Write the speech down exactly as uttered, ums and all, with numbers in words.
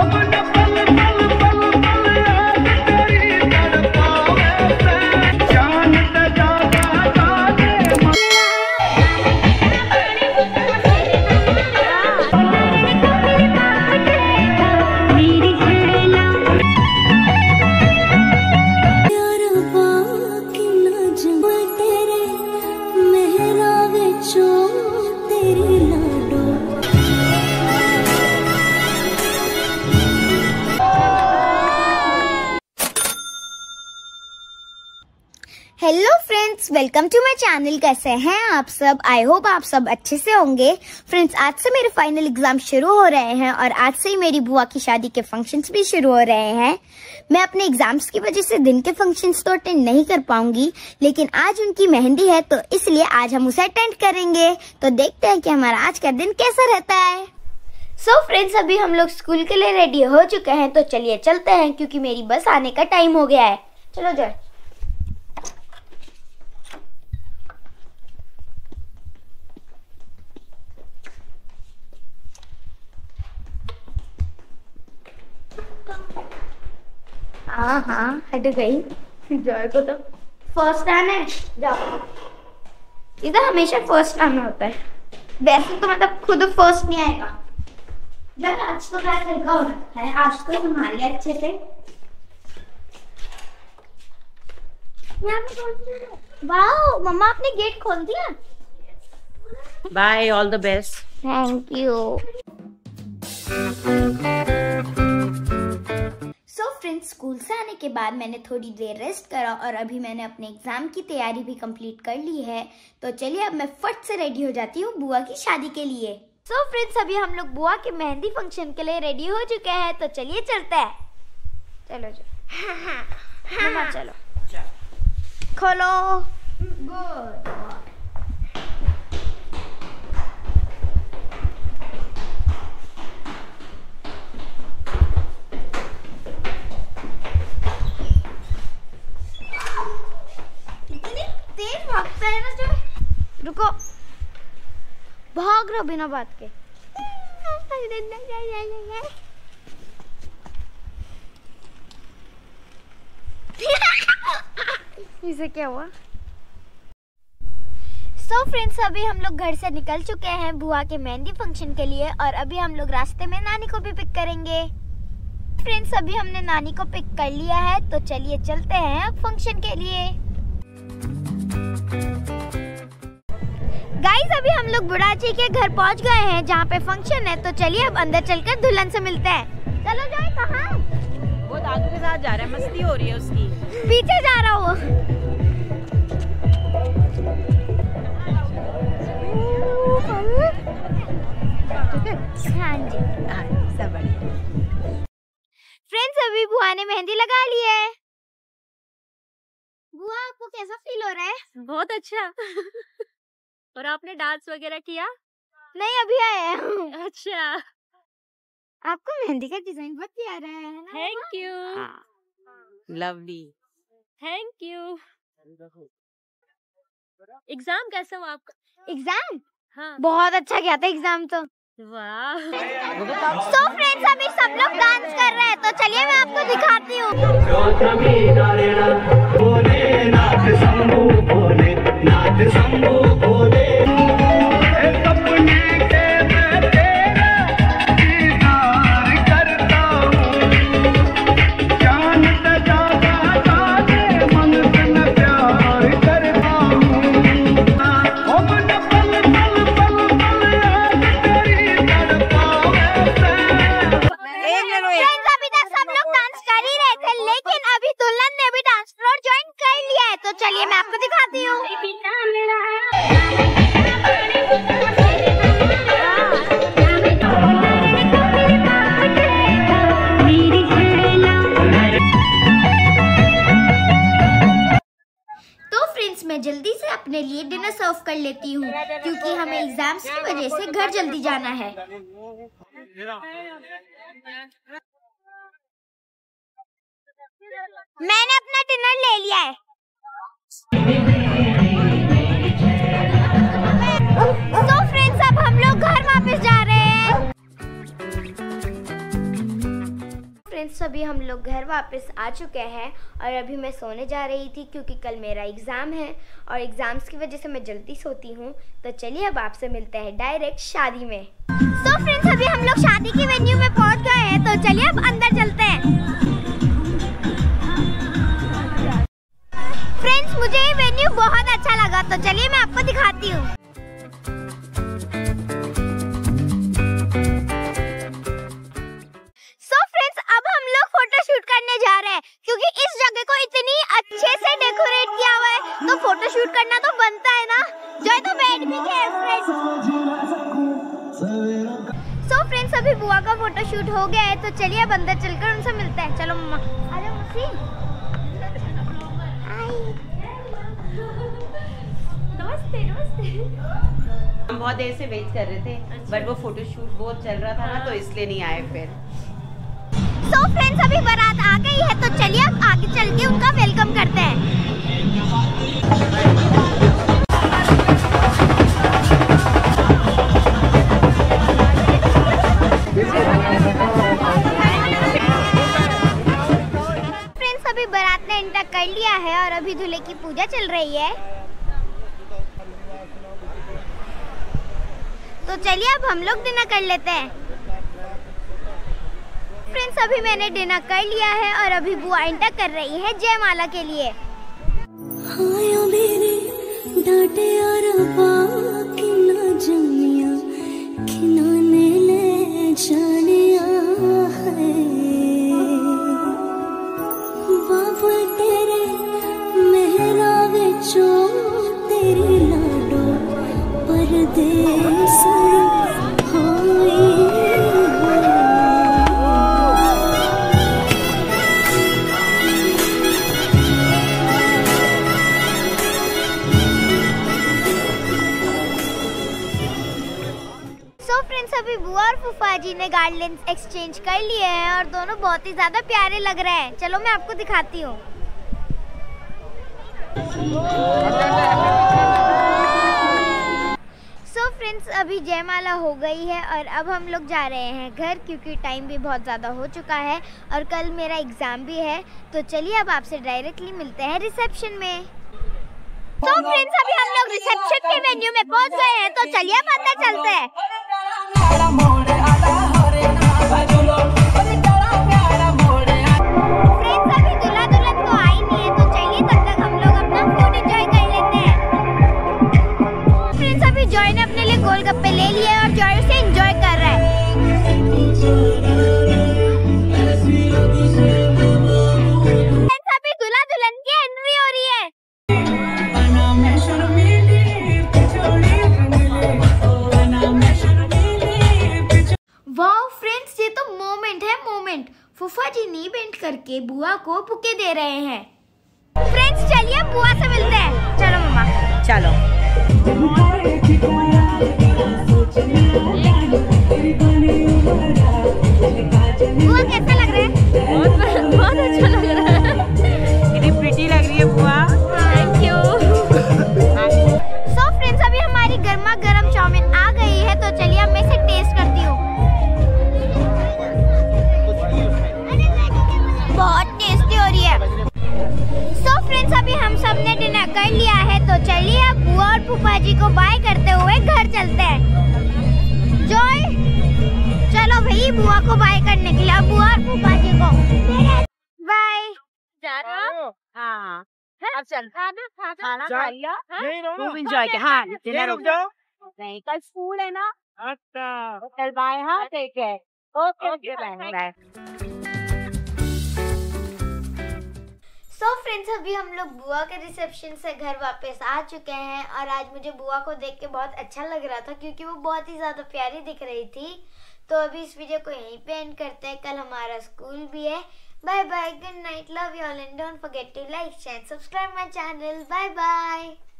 Hello friends, welcome to my channel. कैसे हैं आप सब? आई होप आप सब अच्छे से होंगे। फ्रेंड्स, आज से मेरे फाइनल एग्जाम शुरू हो रहे हैं और आज से ही मेरी बुआ की शादी के फंक्शंस भी शुरू हो रहे हैं। मैं अपने एग्जाम्स की वजह से दिन के फंक्शंस तो अटेंड नहीं कर पाऊंगी, लेकिन आज उनकी मेहंदी है तो इसलिए आज हम उसे अटेंड करेंगे। तो देखते हैं कि हमारा आज का दिन कैसा रहता है। सो so फ्रेंड्स, अभी हम लोग स्कूल के लिए रेडी हो चुके हैं, तो चलिए चलते हैं क्योंकि मेरी बस आने का टाइम हो गया है। चलो जाए। हाँ हाँ हट गई। जॉय को तो फर्स्ट आना है। जाओ, इधर हमेशा फर्स्ट आना होता है। वैसे तो मतलब खुद फर्स्ट नहीं आएगा। जब आज तो क्या तरीका हो रखा है, आज तो संभाल लिया अच्छे से। वाह मम्मा, आपने गेट खोल दिया। Bye, all the best. Thank you. So friends, school से आने के बाद मैंने थोड़ी देर रेस्ट करा और अभी मैंने अपने एग्जाम की तैयारी भी कंप्लीट कर ली है। तो चलिए अब मैं फट से रेडी हो जाती हूँ बुआ की शादी के लिए। सो so फ्रेंड्स, अभी हम लोग बुआ के मेहंदी फंक्शन के लिए रेडी हो चुके हैं, तो चलिए चलते हैं। चलो चलो मम्मा, चलो खोलो। गुड। तेज भागता है ना जो। रुको, भाग रहा बिना बात के। इसे क्या हुआ? सो फ्रेंड्स, अभी हम लोग घर से निकल चुके हैं बुआ के मेहंदी फंक्शन के लिए और अभी हम लोग रास्ते में नानी को भी पिक करेंगे। फ्रेंड्स, अभी हमने नानी को पिक कर लिया है, तो चलिए चलते हैं अब फंक्शन के लिए। गाइस, अभी हम लोग बुढ़ा जी के घर पहुंच गए हैं जहाँ पे फंक्शन है, तो चलिए अब अंदर चलकर दुल्हन से मिलते हैं। चलो जाए। कहाँ? वो दादू के साथ जा रहा है, मस्ती हो रही है उसकी। पीछे जा रहा हूँ। हाँ जी, हाँ, सब बढ़िया। फ्रेंड्स, अभी बुआ ने मेहंदी लगा ली है। बुआ, आपको कैसा फील हो रहा है? बहुत अच्छा। और आपने डांस वगैरह किया? नहीं, अभी आए हैं। अच्छा। आपको मेहंदी का डिजाइन बहुत प्यारा है। Thank you. Lovely. Thank you. Exam कैसा हुआ आपका? एग्जाम? हाँ, बहुत अच्छा गया था एग्जाम तो। वाह। सो फ्रेंड्स, अभी सब लोग डांस कर रहे हैं, तो चलिए मैं आपको दिखाती हूँ। चलिए मैं आपको दिखाती हूँ। तो फ्रेंड्स, मैं जल्दी से अपने लिए डिनर सर्व कर लेती हूँ क्योंकि हमें एग्जाम्स की वजह से घर जल्दी जाना है। मैंने अपना डिनर ले लिया है। तो फ्रेंड्स, अब हम लोग घर वापस जा रहे हैं। फ्रेंड्स, अभी हम लोग घर वापस आ चुके हैं और अभी मैं सोने जा रही थी क्योंकि कल मेरा एग्ज़ाम है और एग्ज़ाम्स की वजह से मैं जल्दी सोती हूँ। तो चलिए अब आपसे मिलते हैं डायरेक्ट शादी में। सो so फ्रेंड्स, अभी हम लोग शादी की वेन्यू में पहुँच गए हैं, तो चलिए अब अंदर चलते हैं। फ्रेंड्स, मुझे ये वेन्यू बहुत अच्छा लगा, तो चलिए मैं आपको दिखाती हूँ। जा रहे हैं क्योंकि इस जगह को इतनी अच्छे से डेकोरेट किया हुआ है, तो फोटो शूट करना तो बनता है ना। जो तो बैठ भी गए फ्रेंड्स। सो फ्रेंड्स, अभी बुआ का फोटो शूट हो गया है, तो चलिए अब अंदर चलकर उनसे मिलते हैं। चलो मम्मा, आ जाओ मौसी। नमस्ते नमस्ते। हम बहुत देर से वेट कर रहे थे, बट वो फोटो शूट बहुत चल रहा था ना, तो इसलिए नहीं आए फिर। सो so फ्रेंड्स, अभी बारात आ गई है, तो चलिए अब आगे चल के उनका वेलकम करते हैं। फ्रेंड्स, अभी बारात ने एंटर कर लिया है और अभी दूल्हे की पूजा चल रही है। तो चलिए अब हम लोग डिनर कर लेते हैं। फ्रेंड्स, अभी मैंने डिनर कर लिया है और अभी बुआ एंटर कर रही है जयमाला के लिए। अभी बुआ और फूफा जी ने गार्लैंड्स एक्सचेंज कर लिए हैं और दोनों बहुत ही ज्यादा प्यारे लग रहे हैं। चलो मैं आपको दिखाती हूँ। सो फ्रेंड्स, अभी जयमाला हो गई है और अब हम लोग जा रहे हैं घर क्योंकि टाइम भी बहुत ज़्यादा हो चुका है और कल मेरा एग्ज़ाम भी है। तो चलिए अब आपसे डायरेक्टली मिलते हैं रिसेप्शन में। तो फ्रेंड्स, अभी हम लोग रिसेप्शन के वेन्यू में पहुंच गए हैं, तो चलिए अब अंदर चलते हैं। फ्रेंड्स, अभी दूल्हा दुल्हन तो आई नहीं है, तो चलिए तब तक हम लोग अपना फूड एंजॉय कर लेते हैं। फ्रेंड्स, अभी जॉय ने अपने लिए गोलगप्पे ले लिए और जॉय उसे एंजॉय कर रहा है। फ्रेंड्स, अभी दूल्हा दुल्हन की एंट्री हो रही है। वाओ फ्रेंड्स, ये तो मोमेंट है मोमेंट। फूफा जी नी बेंट करके बुआ को बुके दे रहे हैं। फ्रेंड्स, चलिए बुआ से मिलते हैं। चलो मम्मा, चलो। बुआ कैसा लग रहा है? बहुत बहुत अच्छा लग रहा है। कितनी प्रिटी लग रही है बुआ। Thank you. सो फ्रेंड्स, अभी हमारी गर्मा गर्म चाउमीन आ गई है, तो चलिए अब मैं इसे टेस्ट करती हूँ। बहुत टेस्टी हो रही है। सो फ्रेंड्स, अभी हम सब ने डिनर कर लिया है, तो चलिए अब बुआ और फूफा जी को बाय करते हुए घर चलते हैं। जॉय, चलो भाई बुआ को बाय करने के लिए। बुआ और फूफा जी को बाय। जा रहा? हाँ, अब चल खाना खाना खाना खा लिया, खूब एंजॉय किया। हाँ, डिनर हो गया। नहीं, कल स्कूल है ना। अच्छा, चल बाय। हाँ, take care. Okay bye. So friends, अभी हम लोग बुआ के रिसेप्शन से घर वापस आ चुके हैं और आज मुझे बुआ को देख के बहुत अच्छा लग रहा था क्योंकि वो बहुत ही ज़्यादा प्यारी दिख रही थी। तो अभी इस वीडियो को यहीं पे एंड करते हैं। कल हमारा स्कूल भी है। Bye bye, good night, love you all and don't forget to like, share, subscribe my channel. Bye bye.